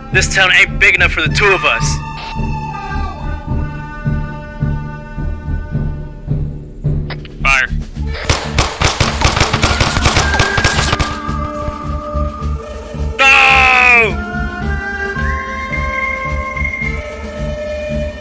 This town ain't big enough for the two of us.